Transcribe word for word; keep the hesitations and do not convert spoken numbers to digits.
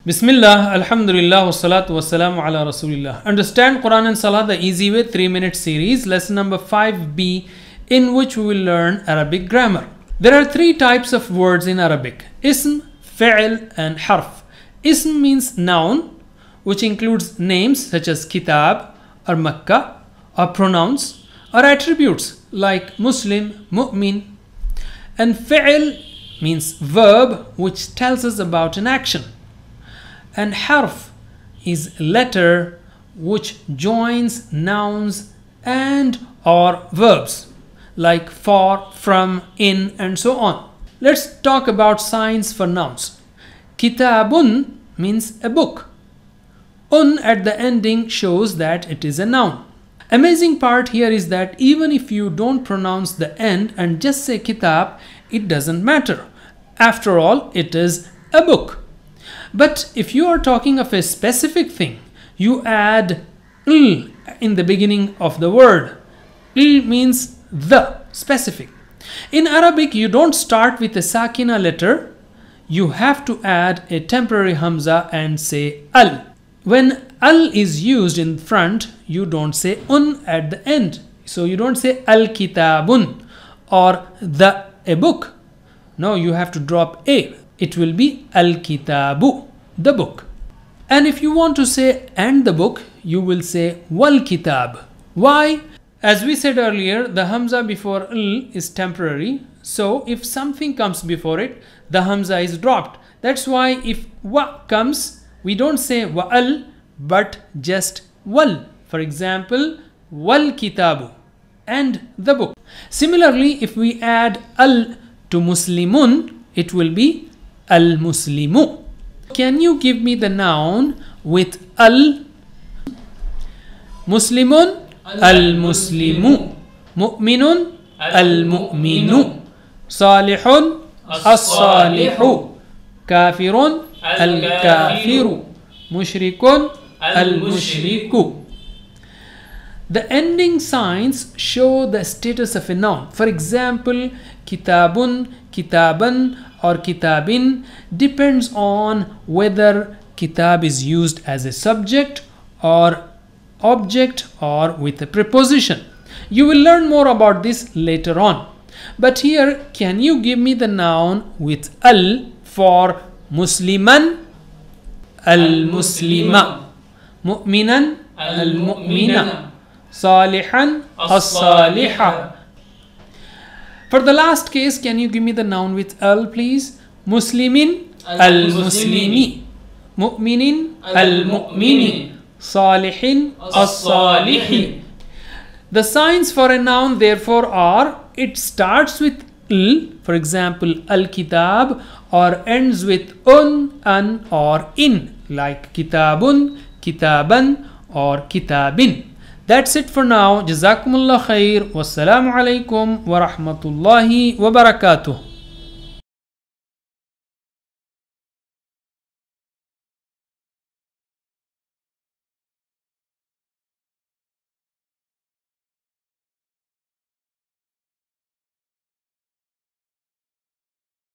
Bismillah, Alhamdulillah, wassalatu wassalamu ala Rasulillah. Understand Quran and Salah the easy way, three minute series, lesson number five B, in which we will learn Arabic grammar. There are three types of words in Arabic: ism, fi'l, and harf. Ism means noun, which includes names such as kitab or Makkah, or pronouns or attributes like Muslim, mu'min. And fi'l means verb, which tells us about an action. And harf is letter which joins nouns and or verbs like for, from, in, and so on. Let's talk about signs for nouns. Kitabun means a book. Un at the ending shows that it is a noun. Amazing part here is that even if you don't pronounce the end and just say kitab, it doesn't matter. After all, it is a book. But if you are talking of a specific thing, you add l in the beginning of the word. L means the, specific. In Arabic, you don't start with a sakina letter. You have to add a temporary hamza and say al. When al is used in front, you don't say un at the end. So you don't say al kitabun or the a book. No, you have to drop a. It will be al-kitabu, the book. And if you want to say and the book, you will say wal-kitab. Why? As we said earlier, the hamza before l is temporary. So if something comes before it, the hamza is dropped. That's why if wa comes, we don't say wa'al, but just wal. For example, wal-kitabu, and the book. Similarly, if we add al to muslimun, it will be al-muslimu. Can you give me the noun with al? Muslimun, al-muslimu. Mu'minun, al-mu'minu. Salihun, as-salihu. Kafirun, al-kafiru. Mushrikun, al-mushriku. The ending signs show the status of a noun. For example, kitabun, kitaban, or kitabin depends on whether kitab is used as a subject or object or with a preposition. You will learn more about this later on. But here, can you give me the noun with al for musliman, al-muslima, mu'minan, al-mu'mina, salihan, as-saliha. For the last case, can you give me the noun with al, please? Muslimin, al-muslimi. Mu'minin, al-mu'mini. Salihin, as-salihi. The signs for a noun therefore are, it starts with l, for example, al-kitab, or ends with un, an, or in, like kitabun, kitaban, or kitabin. That's it for now. Jazakumullah khair. Wassalamu alaikum wa rahmatullahi wa barakatuh.